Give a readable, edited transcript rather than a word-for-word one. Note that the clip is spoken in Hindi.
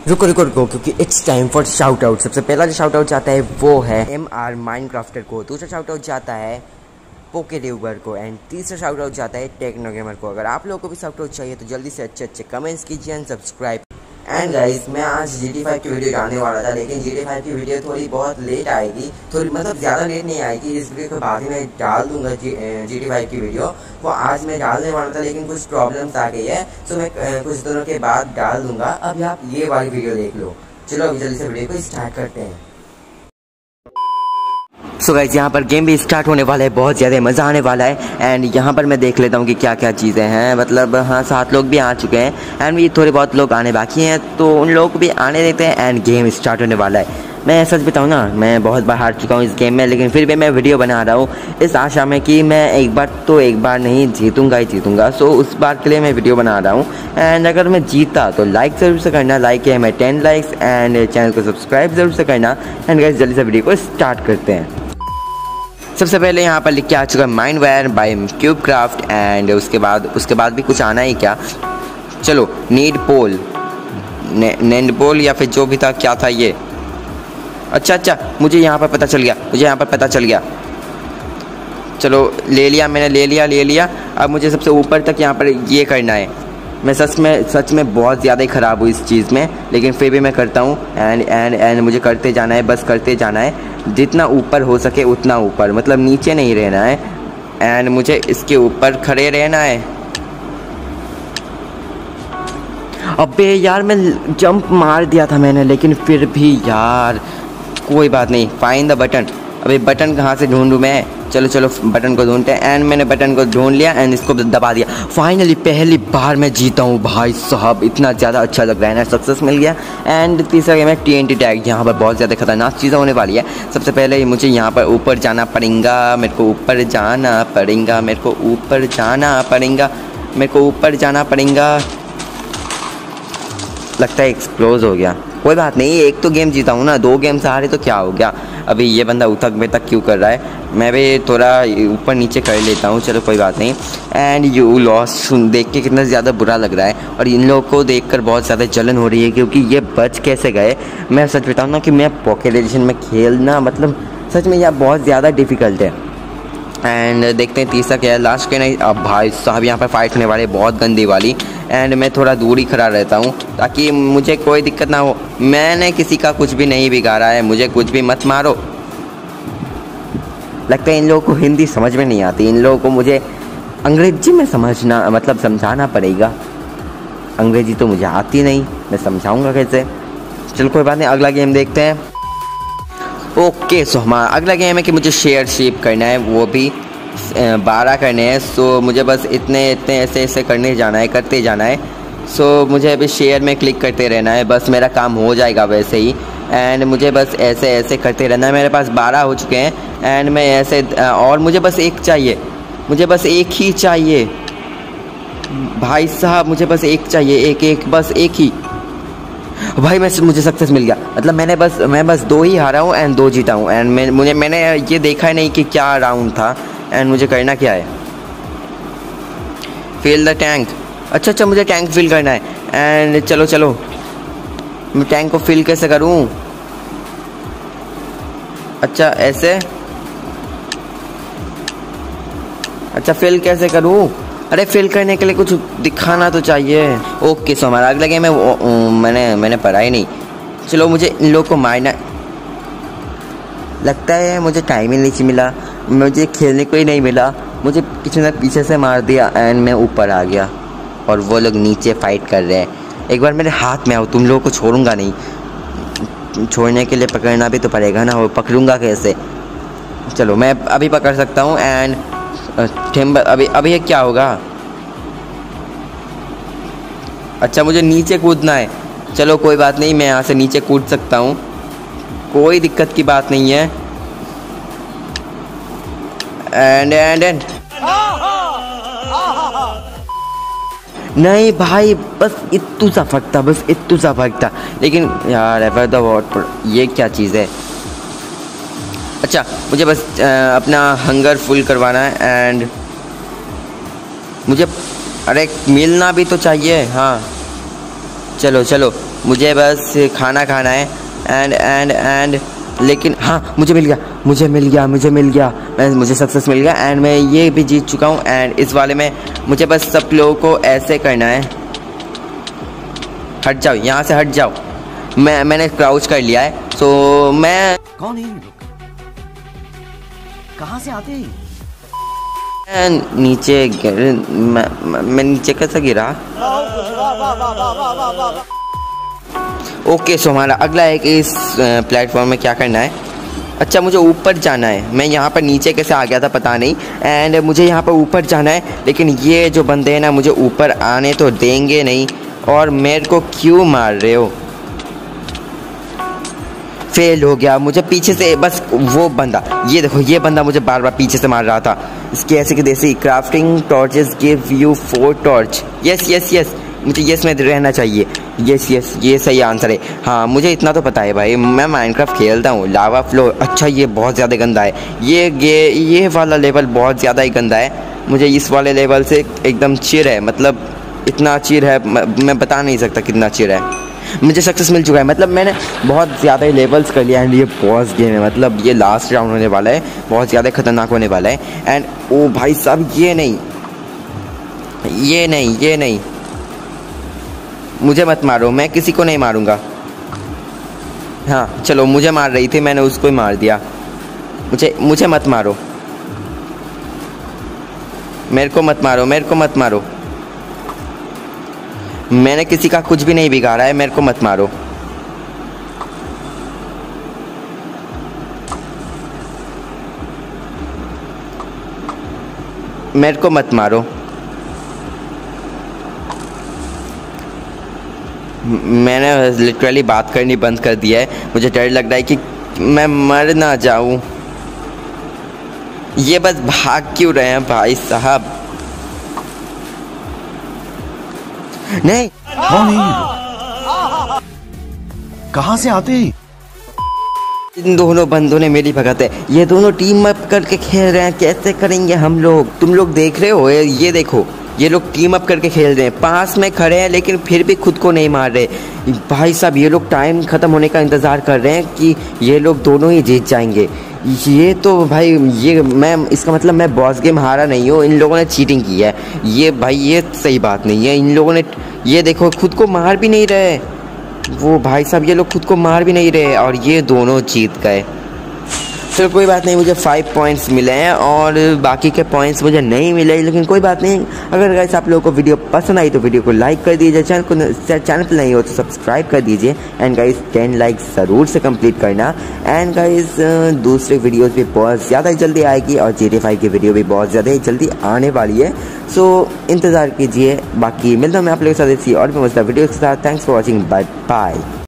रुको रुको रुको, क्योंकि it's time for shout out. सबसे पहला जो शाउट आउट जाता है वो है MR माइनक्राफ्टर को, दूसरा शाउट आउट जाता है पोके ड्यूबर को, एंड तीसरा शाउट आउट जाता है टेक्नो गेमर को। अगर आप लोगों को भी शाउट आउट चाहिए तो जल्दी से अच्छे अच्छे कमेंट्स कीजिए एंड सब्सक्राइब। एंड गाइस, मैं आज GTA 5 की वीडियो डालने वाला था, लेकिन GTA 5 की वीडियो थोड़ी बहुत लेट आएगी, थोड़ी मतलब ज़्यादा लेट नहीं आएगी। इस वीडियो के बाद ही मैं डाल दूंगा GTA 5 की वीडियो। वो आज मैं डालने वाला था, लेकिन कुछ प्रॉब्लम्स आ गई है, तो मैं कुछ दिनों के बाद डाल दूंगा। अभी आप ये वाली वीडियो देख लो। चलो अभी जल्दी से वीडियो को स्टार्ट करते हैं। सो गाइस, यहाँ पर गेम भी स्टार्ट होने वाला है, बहुत ज़्यादा मज़ा आने वाला है। एंड यहाँ पर मैं देख लेता हूँ कि क्या क्या चीज़ें हैं। मतलब हाँ, 7 लोग भी आ चुके हैं एंड भी थोड़े बहुत लोग आने बाकी हैं, तो उन लोगों को भी आने देते हैं एंड गेम स्टार्ट होने वाला है। मैं सच बताऊँ ना, मैं बहुत बार हार चुका हूँ इस गेम में, लेकिन फिर भी मैं वीडियो बना रहा हूँ इस आशा में कि मैं एक बार नहीं जीतूँगा ही जीतूँगा। सो उस बार के लिए मैं वीडियो बना रहा हूँ। एंड अगर मैं जीता तो लाइक ज़रूर से करना, लाइक है मैं 10 लाइक्स, एंड चैनल को सब्सक्राइब ज़रूर से करना। एंड गाइस, जल्दी से वीडियो को स्टार्ट करते हैं। सबसे पहले यहाँ पर लिख के आ चुका है माइनवेयर बाय क्यूबक्राफ्ट, एंड उसके बाद भी कुछ आना ही क्या। चलो, नीड पोल, नेंड पोल या फिर जो भी था, क्या था ये। अच्छा, मुझे यहाँ पर पता चल गया। चलो, ले लिया। अब मुझे सबसे ऊपर तक यहाँ पर ये करना है। मैं सच में बहुत ज़्यादा ही ख़राब हूँ इस चीज़ में, लेकिन फिर भी मैं करता हूँ। एंड मुझे करते जाना है, बस करते जाना है, जितना ऊपर हो सके उतना ऊपर, मतलब नीचे नहीं रहना है। एंड मुझे इसके ऊपर खड़े रहना है। अबे यार, मैं जंप मार दिया था मैंने, लेकिन फिर भी यार कोई बात नहीं। Find the button. अबे बटन कहाँ से ढूंढूं मैं। चलो बटन को ढूंढते हैं। एंड मैंने बटन को ढूंढ लिया एंड इसको दबा दिया। फाइनली पहली बार मैं जीता हूँ भाई साहब, इतना ज़्यादा अच्छा लग रहा है ना, सक्सेस मिल गया। एंड तीसरा गेम है TNT टैग। यहाँ पर बहुत ज़्यादा खतरनाक चीज़ें होने वाली है। सबसे पहले मुझे यहाँ पर ऊपर जाना पड़ेगा, मेरे को ऊपर जाना पड़ेगा। लगता है एक्सप्लोज हो गया। कोई बात नहीं, एक तो गेम जीता हूँ ना, 2 गेम से हारे तो क्या हो गया। अभी ये बंदा उठक बेतक क्यों कर रहा है, मैं भी थोड़ा ऊपर नीचे कर लेता हूँ। चलो कोई बात नहीं। एंड यू लॉस देख के कितना ज़्यादा बुरा लग रहा है, और इन लोगों को देखकर बहुत ज़्यादा जलन हो रही है, क्योंकि ये बच कैसे गए। मैं सच बताऊँ ना कि मैं पॉकेट एडिशन में खेलना, मतलब सच में यह बहुत ज़्यादा डिफ़िकल्ट है। एंड देखते हैं तीसरा क्या है, लास्ट के नहीं। अब भाई साहब यहाँ पर फाइट होने वाली, बहुत गंदी वाली। एंड मैं थोड़ा दूर ही खड़ा रहता हूँ ताकि मुझे कोई दिक्कत ना हो। मैंने किसी का कुछ भी नहीं बिगाड़ा है, मुझे कुछ भी मत मारो। लगता है इन लोगों को हिंदी समझ में नहीं आती, इन लोगों को मुझे अंग्रेजी में समझाना पड़ेगा। अंग्रेजी तो मुझे आती नहीं, मैं समझाऊँगा कैसे। चलो कोई बात नहीं, अगला गेम देखते हैं। ओके, सो हमारा अगला गेम है कि मुझे शेयर शेप करना है, वो भी 12 करने हैं। सो मुझे बस इतने ऐसे करते जाना है। सो मुझे अभी शेयर में क्लिक करते रहना है, बस मेरा काम हो जाएगा वैसे ही। एंड मुझे बस ऐसे करते रहना है। मेरे पास 12 हो चुके हैं एंड मैं ऐसे, और मुझे बस एक ही चाहिए भाई साहब, मुझे बस एक चाहिए, बस एक ही। भाई मुझे सक्सेस मिल गया। मतलब मैं बस 2 ही हारा हूँ एंड 2 जीता हूँ। एंड मैंने ये देखा ही नहीं कि क्या राउंड था। एंड मुझे करना क्या है, फिल द टैंक। अच्छा, मुझे टैंक फिल करना है। एंड चलो मैं टैंक को फिल कैसे करूँ। अच्छा, ऐसे। अच्छा, फिल कैसे करूँ। अरे फिल करने के लिए कुछ दिखाना तो चाहिए। ओके, सो हमारा अगला गेम है, मैंने पढ़ा ही नहीं। चलो, मुझे इन लोगों को मारना। लगता है मुझे टाइम ही नहीं मिला, मुझे खेलने को ही नहीं मिला। मुझे किसी ने पीछे से मार दिया एंड मैं ऊपर आ गया, और वो लोग नीचे फाइट कर रहे हैं। एक बार मेरे हाथ में आओ, तुम लोगों को छोड़ूंगा नहीं। छोड़ने के लिए पकड़ना भी तो पड़ेगा ना, वो पकड़ूंगा कैसे। चलो, मैं अभी पकड़ सकता हूँ। एंड अभी ये क्या होगा। अच्छा, मुझे नीचे कूदना है। चलो कोई बात नहीं, मैं यहाँ से नीचे कूद सकता हूँ, कोई दिक्कत की बात नहीं है। एंड नहीं भाई, बस इतू सा फर्क था। लेकिन यार एवर द वॉट, ये क्या चीज़ है। अच्छा, मुझे बस अपना हंगर फुल करवाना है। एंड मुझे, अरे मिलना भी तो चाहिए। हाँ, चलो मुझे बस खाना खाना है एंड लेकिन हाँ मुझे मिल गया मुझे सक्सेस मिल गया एंड मैं ये भी जीत चुका हूँ। एंड इस वाले में मुझे बस सब लोगों को ऐसे करना है। हट जाओ, यहाँ से हट जाओ। मैंने क्राउच कर लिया है। सो मैं कौन है? कहाँ से आते हैं? नीचे मैं नीचे कैसे गिरा? ओके, सो हमारा अगला है कि इस प्लेटफॉर्म में क्या करना है। अच्छा, मुझे ऊपर जाना है। मैं यहाँ पर नीचे कैसे आ गया था पता नहीं। एंड मुझे यहाँ पर ऊपर जाना है, लेकिन ये जो बंदे हैं ना मुझे ऊपर आने तो देंगे नहीं। और मेरे को क्यों मार रहे हो? फेल हो गया। मुझे पीछे से बस वो बंदा, ये देखो, ये बंदा मुझे बार बार पीछे से मार रहा था। इसकी ऐसे कि देसी crafting torches give you 4 torch. Yes मुझे यस में रहना चाहिए। यस ये सही आंसर है। हाँ, मुझे इतना तो पता है भाई, मैं माइनक्राफ्ट खेलता हूँ। लावा फ्लो, अच्छा ये बहुत ज़्यादा गंदा है। ये वाला लेवल बहुत ज़्यादा ही गंदा है। मुझे इस वाले लेवल से एकदम चिढ़ है, मतलब इतना चिढ़ है मैं बता नहीं सकता कितना चिढ़ है। मुझे सक्सेस मिल चुका है, मतलब मैंने बहुत ज़्यादा लेवल्स कर लिया। एंड ये बॉस गेम है, मतलब ये लास्ट राउंड होने वाला है, बहुत ज़्यादा खतरनाक होने वाला है। एंड ओ भाई साहब, ये नहीं, मुझे मत मारो, मैं किसी को नहीं मारूंगा। हाँ चलो, मुझे मार रही थी, मैंने उसको ही मार दिया। मुझे मत मारो, मेरे को मत मारो। मैंने किसी का कुछ भी नहीं बिगाड़ा है, मेरे को मत मारो। मेरे को मत मारो। मैंने लिटरली बात करनी बंद कर दिया है। मुझे डर लग रहा है कि मैं मर ना जाऊं। ये बस भाग क्यों रहे हैं भाई साहब? नहीं, कौन है? कहाँ से आते हैं? इन दोनों बंदों ने मेरी भगत है। ये दोनों टीम अप करके खेल रहे हैं। कैसे करेंगे हम लोग? तुम लोग देख रहे हो, ये देखो, ये लोग टीम अप करके खेल रहे हैं। पास में खड़े हैं लेकिन फिर भी खुद को नहीं मार रहे। भाई साहब, ये लोग टाइम ख़त्म होने का इंतज़ार कर रहे हैं कि ये लोग दोनों ही जीत जाएंगे। ये तो भाई, इसका मतलब मैं बॉस गेम हारा नहीं हूँ। इन लोगों ने चीटिंग की है। ये भाई, ये सही बात नहीं है। इन लोगों ने, ये देखो, खुद को मार भी नहीं रहे। वो भाई साहब, ये लोग खुद को मार भी नहीं रहे और ये दोनों जीत गए। चलो कोई बात नहीं, मुझे 5 पॉइंट्स मिले हैं और बाकी के पॉइंट्स मुझे नहीं मिले, लेकिन कोई बात नहीं। अगर गाइस आप लोगों को वीडियो पसंद आई तो वीडियो को लाइक कर दीजिए। चैनल पर नहीं हो तो सब्सक्राइब कर दीजिए। एंड गाइस 10 लाइक ज़रूर से कंप्लीट करना। एंड गाइस दूसरी वीडियोस भी बहुत ज़्यादा जल्दी आएगी और GTA 5 की वीडियो भी बहुत ज़्यादा ही जल्दी आने वाली है। सो इंतज़ार कीजिए। बाकी मिलता हूँ मैं आप लोगों के साथ इसी और भी मज़ेदार वीडियो के साथ। Thanks for watching, bye bye.